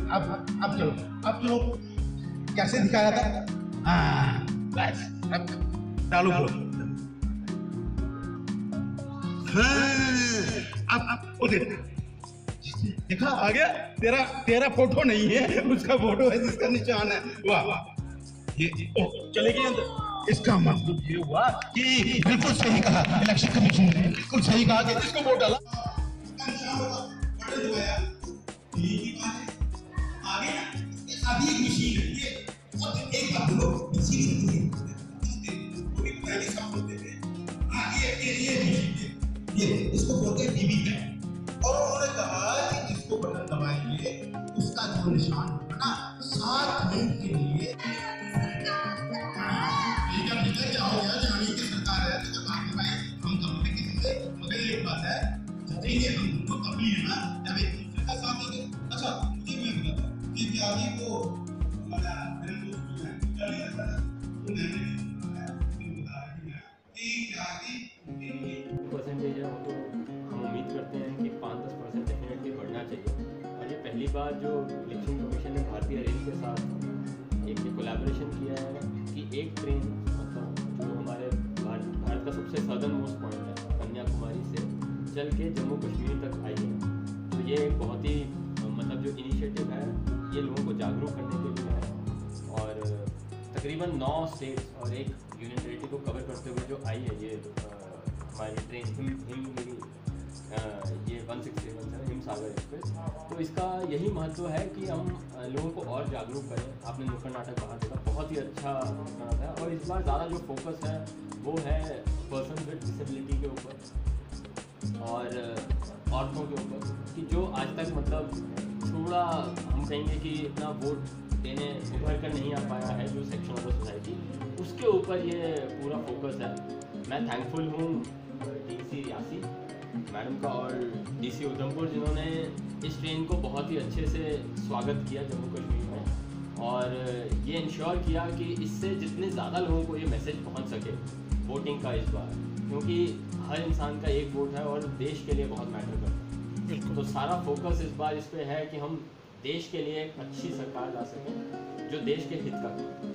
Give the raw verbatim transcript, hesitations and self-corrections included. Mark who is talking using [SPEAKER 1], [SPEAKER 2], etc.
[SPEAKER 1] अब अब चलो अब चलो कैसे दिखाया था? हाँ बस अब चालू करो। हाँ अब अब वो देख देखा आ गया। तेरा तेरा फोटो नहीं है, उसका फोटो है जिसका निशान है। वाह वाह ये ओ, चले गए अंदर। इसका मतलब ये हुआ कि बिल्कुल सही कहा इलेक्शन कमीशन ने, बिल्कुल सही कहा कि जिसको वोट डाला आगे अभी एक मशीन है ये। और एक बात बोलो मशीन है वो भी पहले सब बोलते थे। हाँ ये ये ये मशीन ये इसको बोलते हैं वीवीपैट। और उन्होंने कहा कि जिसको बटन दबाएंगे उसका जो निशान होगा ना सात मिनट के लिए क्या हो गया जानी की सरकार है तो बाकी भाई हम कभी किसी से मगर एक बात है जतेंगे हम तुमको कभी है ना जब एक दूसरे का साथ देंगे। अच्छा मुझे मैं बताता कि क्या ही वो हमारा मेरे दोस्त हैं चलिए ऐसा तो मैंने बता रही है कि क्या ही
[SPEAKER 2] परसेंटेज है वो तो हम उम्मीद करते हैं कि पाँच दस परसेंट डेफिनेटली बढ़ना चाहिए। और ये पहली बार जो इलेक्शन कमीशन ने भारतीय रेल के साथ एक कोलैबोरेशन किया है कि एक ट्रेन मतलब जो हमारे भारत भारत का सबसे सदर्न मोस्ट पॉइंट है कन्याकुमारी से चल के जम्मू कश्मीर तक आई है। तो ये एक बहुत ही मतलब जो इनिशिएटिव है ये लोगों को जागरूक करने के लिए है। और तकरीबन नौ स्टेट्स और एक यूनियन टेरिटरी को कवर करते हुए जो आई है ये हमारी ट्रेन हिम हिम मेरी ये वन सिक्स सेवन है हिम सागर एक्सप्रेस। तो इसका यही महत्व है कि हम लोगों को और जागरूक करें। आपने नुक्कड़ नाटक बाहर देखा बहुत ही अच्छा नाटक है। और इस बार ज़्यादा जो फोकस है वो है पर्सन विद डिसेबिलिटी के ऊपर और औरतों के ऊपर कि जो आज तक मतलब थोड़ा हम कहेंगे कि इतना वोट देने उभर कर नहीं आ पाया है जो सेक्शन ऑफ द सोसाइटी, उसके ऊपर ये पूरा फोकस है। मैं थैंकफुल हूँ डीसी रियासी मैडम का और डीसी उधमपुर जिन्होंने इस ट्रेन को बहुत ही अच्छे से स्वागत किया जम्मू कश्मीर में और ये इंश्योर किया कि इससे जितने ज़्यादा लोगों को ये मैसेज पहुंच सके वोटिंग का इस बार, क्योंकि हर इंसान का एक वोट है और देश के लिए बहुत मैटर करता है। तो सारा फोकस इस बार इस पे है कि हम देश के लिए एक अच्छी सरकार ला सकें जो देश के हित का